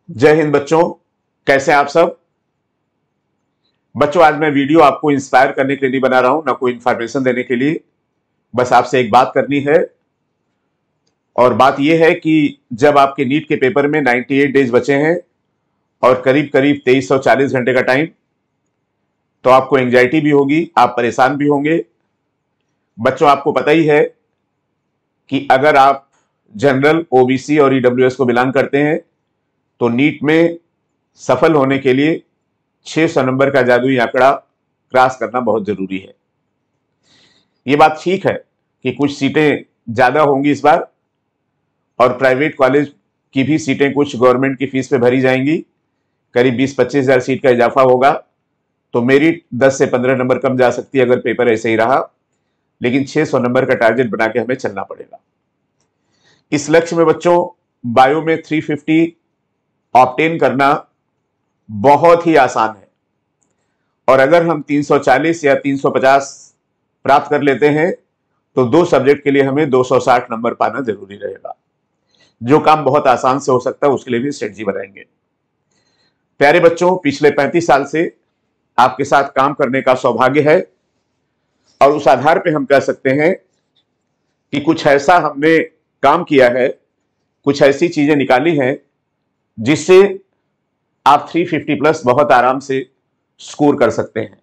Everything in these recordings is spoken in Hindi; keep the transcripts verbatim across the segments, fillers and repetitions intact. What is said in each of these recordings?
जय हिंद बच्चों, कैसे हैं आप सब। बच्चों, आज मैं वीडियो आपको इंस्पायर करने के लिए नहीं बना रहा हूं, ना कोई इंफॉर्मेशन देने के लिए। बस आपसे एक बात करनी है, और बात यह है कि जब आपके नीट के पेपर में अट्ठानवे डेज बचे हैं और करीब करीब तेईस सौ चालीस घंटे का टाइम, तो आपको एंग्जाइटी भी होगी, आप परेशान भी होंगे। बच्चों, आपको पता ही है कि अगर आप जनरल, ओबीसी और ईडब्ल्यूएस को बिलोंग करते हैं तो नीट में सफल होने के लिए छह सौ नंबर का जादुई आंकड़ा क्रॉस करना बहुत जरूरी है। ये बात ठीक है कि कुछ सीटें ज्यादा होंगी इस बार, और प्राइवेट कॉलेज की भी सीटें कुछ गवर्नमेंट की फीस पे भरी जाएंगी। करीब बीस पच्चीस हजार सीट का इजाफा होगा, तो मेरिट दस से पंद्रह नंबर कम जा सकती है अगर पेपर ऐसे ही रहा। लेकिन छह सौ नंबर का टारगेट बना के हमें चलना पड़ेगा। इस लक्ष्य में बच्चों, बायो में तीन सौ पचास ऑब्टेन करना बहुत ही आसान है, और अगर हम तीन सौ चालीस या तीन सौ पचास प्राप्त कर लेते हैं तो दो सब्जेक्ट के लिए हमें दो सौ साठ नंबर पाना जरूरी रहेगा। जो काम बहुत आसान से हो सकता है उसके लिए भी स्ट्रेटजी बनाएंगे। प्यारे बच्चों, पिछले पैंतीस साल से आपके साथ काम करने का सौभाग्य है, और उस आधार पे हम कह सकते हैं कि कुछ ऐसा हमने काम किया है, कुछ ऐसी चीजें निकाली हैं जिससे आप तीन सौ पचास प्लस बहुत आराम से स्कोर कर सकते हैं।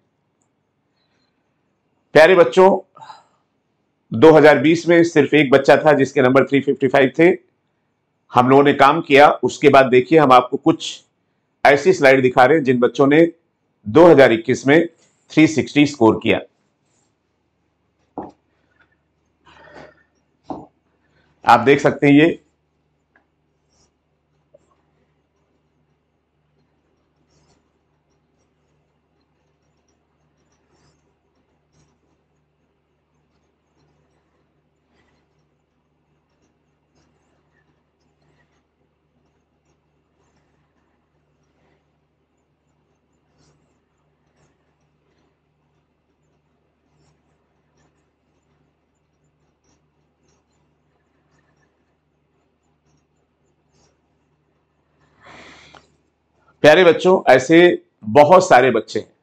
प्यारे बच्चों, दो हज़ार बीस में सिर्फ एक बच्चा था जिसके नंबर तीन सौ पचपन थे। हम लोगों ने काम किया। उसके बाद देखिए, हम आपको कुछ ऐसी स्लाइड दिखा रहे हैं जिन बच्चों ने दो हज़ार इक्कीस में तीन सौ साठ स्कोर किया। आप देख सकते हैं ये प्यारे बच्चों, ऐसे बहुत सारे बच्चे हैं।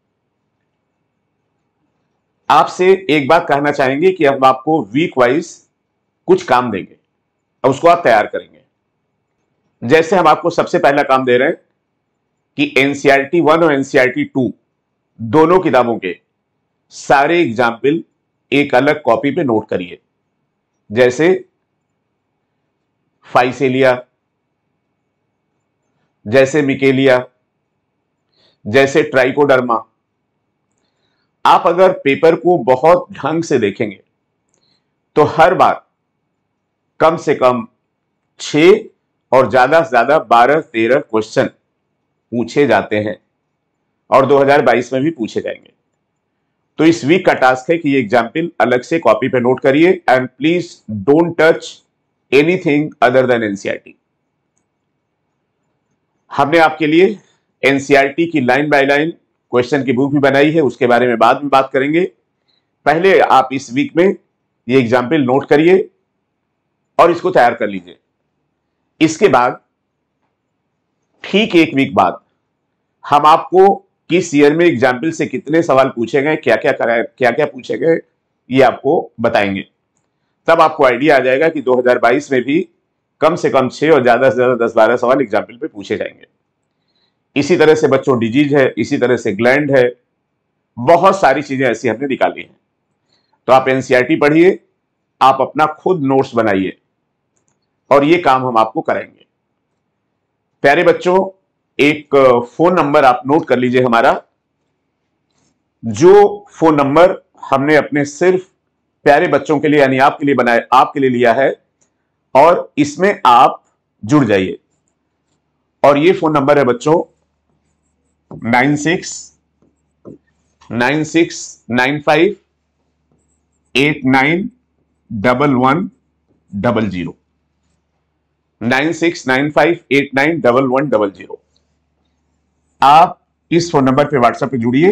आपसे एक बात कहना चाहेंगे कि हम आपको वीक वाइज कुछ काम देंगे और उसको आप तैयार करेंगे। जैसे हम आपको सबसे पहला काम दे रहे हैं कि एनसीईआरटी वन और एनसीईआरटी टू दोनों किताबों के सारे एग्जाम्पल एक अलग कॉपी पे नोट करिए। जैसे फाइसेलिया, जैसे मिकेलिया, जैसे ट्राइकोडर्मा। आप अगर पेपर को बहुत ढंग से देखेंगे तो हर बार कम से कम छह और ज्यादा से ज्यादा बारह तेरह क्वेश्चन पूछे जाते हैं, और दो हज़ार बाईस में भी पूछे जाएंगे। तो इस वीक का टास्क है कि ये एग्जाम्पल अलग से कॉपी पे नोट करिए, and please don't touch anything other than NCERT. हमने आपके लिए एनसीईआरटी की लाइन बाय लाइन क्वेश्चन की बुक भी बनाई है, उसके बारे में बाद में बात करेंगे। पहले आप इस वीक में ये एग्जाम्पल नोट करिए और इसको तैयार कर लीजिए। इसके बाद ठीक एक वीक बाद हम आपको किस ईयर में एग्जाम्पल से कितने सवाल पूछे गए, क्या क्या कराए, क्या क्या पूछे गए, ये आपको बताएंगे। तब आपको आइडिया आ जाएगा कि दो हज़ार बाईस में भी कम से कम छह और ज्यादा से ज्यादा दस बारह सवाल एग्जाम्पल पे पूछे जाएंगे। इसी तरह से बच्चों डिजीज है, इसी तरह से ग्लैंड है, बहुत सारी चीजें ऐसी हमने निकाली हैं। तो आप एनसीईआरटी पढ़िए, आप अपना खुद नोट्स बनाइए, और ये काम हम आपको कराएंगे। प्यारे बच्चों, एक फोन नंबर आप नोट कर लीजिए हमारा, जो फोन नंबर हमने अपने सिर्फ प्यारे बच्चों के लिए यानी आपके लिए बनाए, आपके लिए लिया है, और इसमें आप जुड़ जाइए। और ये फोन नंबर है बच्चों nine six nine six nine five eight nine double one double zero nine six nine five eight nine double one double zero. आप इस फोन नंबर पे व्हाट्सएप पे जुड़िए,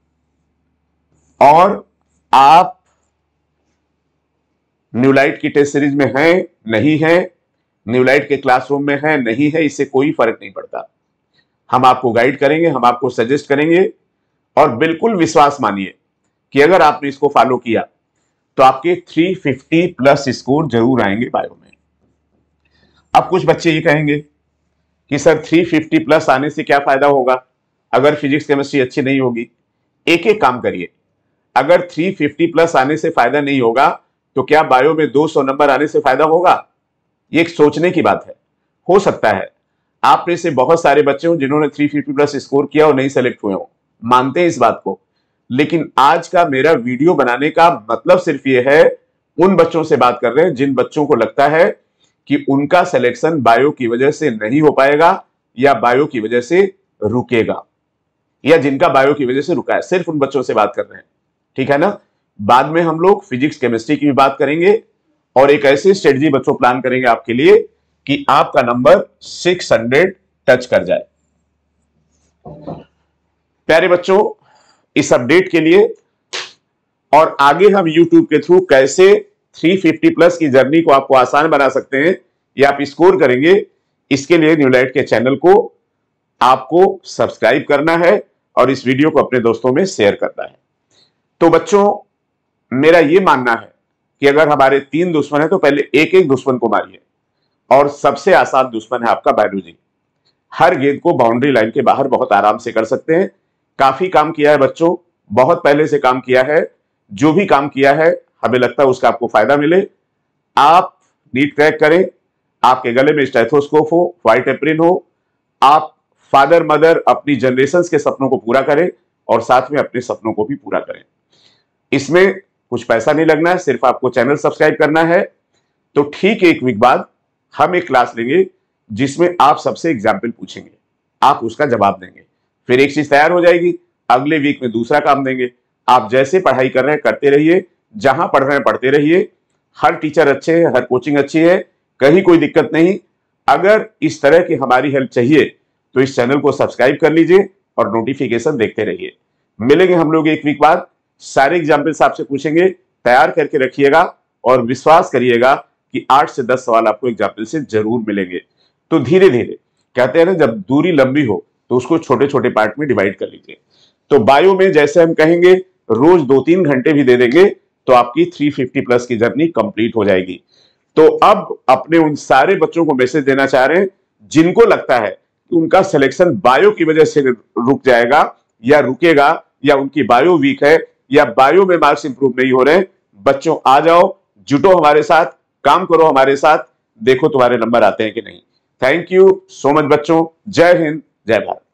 और आप न्यूलाइट की टेस्ट सीरीज में हैं नहीं हैं, न्यूलाइट के क्लासरूम में है नहीं है, इससे कोई फर्क नहीं पड़ता। हम आपको गाइड करेंगे, हम आपको सजेस्ट करेंगे, और बिल्कुल विश्वास मानिए कि अगर आपने इसको फॉलो किया तो आपके तीन सौ पचास प्लस स्कोर जरूर आएंगे बायो में। अब कुछ बच्चे ये कहेंगे कि सर तीन सौ पचास प्लस आने से क्या फायदा होगा अगर फिजिक्स केमिस्ट्री अच्छी नहीं होगी। एक एक काम करिए, अगर तीन सौ पचास प्लस आने से फायदा नहीं होगा तो क्या बायो में दो सौ नंबर आने से फायदा होगा? ये एक सोचने की बात है। हो सकता है आप में से बहुत सारे बच्चे हो जिन्होंने तीन सौ पचास प्लस स्कोर किया और नहीं सेलेक्ट हुए हो, मानते हैं इस बात को, लेकिन आज का मेरा वीडियो बनाने का मतलब सिर्फ ये है, उन बच्चों से बात कर रहे हैं जिन बच्चों को लगता है कि उनका सिलेक्शन बायो की वजह से नहीं हो पाएगा या बायो की वजह से रुकेगा, या जिनका बायो की वजह से रुका है, सिर्फ उन बच्चों से बात कर रहे हैं। ठीक है ना? बाद में हम लोग फिजिक्स केमिस्ट्री की भी बात करेंगे और एक ऐसी स्ट्रेटजी बच्चों प्लान करेंगे आपके लिए कि आपका नंबर छह सौ टच कर जाए। प्यारे बच्चों, इस अपडेट के लिए और आगे हम YouTube के थ्रू कैसे तीन सौ पचास प्लस की जर्नी को आपको आसान बना सकते हैं या आप स्कोर करेंगे, इसके लिए न्यूलाइट के चैनल को आपको सब्सक्राइब करना है और इस वीडियो को अपने दोस्तों में शेयर करना है। तो बच्चों, मेरा यह मानना है कि अगर हमारे तीन दुश्मन है तो पहले एक एक दुश्मन को मारिए, और सबसे आसान दुश्मन है आपका बायोलॉजी। हर गेंद को बाउंड्री लाइन के बाहर बहुत आराम से कर सकते हैं। काफी काम किया है बच्चों, बहुत पहले से काम किया है। जो भी काम किया है हमें लगता है उसका आपको फायदा मिले। आप नीट क्रैक करें, आपके गले में स्टेथोस्कोप हो, व्हाइट एप्रिन हो, आप फादर मदर अपनी जनरेशंस के सपनों को पूरा करें और साथ में अपने सपनों को भी पूरा करें। इसमें कुछ पैसा नहीं लगना है, सिर्फ आपको चैनल सब्सक्राइब करना है। तो ठीक एक वीक बाद हम एक क्लास लेंगे जिसमें आप सबसे एग्जाम्पल पूछेंगे, आप उसका जवाब देंगे, फिर एक चीज तैयार हो जाएगी, अगले वीक में दूसरा काम देंगे। आप जैसे पढ़ाई कर रहे हैं करते रहिए, जहां पढ़ रहे हैं पढ़ते रहिए। हर टीचर अच्छे हैं, हर कोचिंग अच्छी है, कहीं कोई दिक्कत नहीं। अगर इस तरह की हमारी हेल्प चाहिए तो इस चैनल को सब्सक्राइब कर लीजिए और नोटिफिकेशन देखते रहिए। मिलेंगे हम लोग एक वीक बाद, सारे एग्जाम्पल्स आपसे पूछेंगे, तैयार करके रखिएगा और विश्वास करिएगा कि आठ से दस सवाल आपको एग्जाम्पल से जरूर मिलेंगे। तो धीरे धीरे, कहते हैं ना, जब दूरी लंबी हो तो उसको छोटे छोटे पार्ट में डिवाइड कर लीजिए। तो बायो में जैसे हम कहेंगे रोज दो तीन घंटे भी दे देंगे तो आपकी तीन सौ पचास प्लस की जर्नी कंप्लीट हो जाएगी। तो अब अपने उन सारे बच्चों को मैसेज देना चाह रहे हैं जिनको लगता है कि उनका सिलेक्शन बायो की वजह से रुक जाएगा या रुकेगा, या उनकी बायो वीक है या बायो में मार्क्स इंप्रूव नहीं हो रहे। बच्चों आ जाओ, जुटो हमारे साथ, काम करो हमारे साथ, देखो तुम्हारे नंबर आते हैं कि नहीं। थैंक यू सो मच बच्चों। जय हिंद, जय भारत।